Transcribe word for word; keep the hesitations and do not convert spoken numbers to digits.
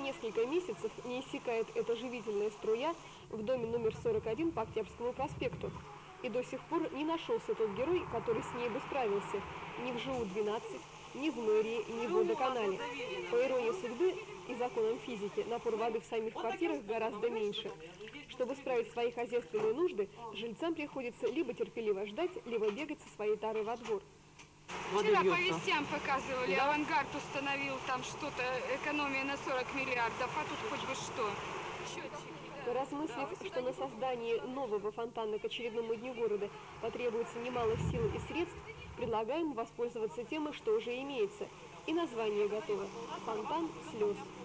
несколько месяцев не иссякает эта живительная струя в доме номер сорок один по Октябрьскому проспекту. И до сих пор не нашелся тот герой, который с ней бы справился ни в ЖУ двенадцать, ни в мэрии, ни в водоканале. По иронии судьбы и законам физики, напор воды в самих квартирах гораздо меньше. Чтобы справить свои хозяйственные нужды, жильцам приходится либо терпеливо ждать, либо бегать со своей тарой во двор. Вчера по вестям показывали, да? Авангард установил там что-то, экономия на сорок миллиардов, а тут хоть бы что. Счетчики. Поразмыслив, что на создание нового фонтана к очередному дню города потребуется немало сил и средств, предлагаем воспользоваться тем, что уже имеется. И название готово – «Фонтан слез».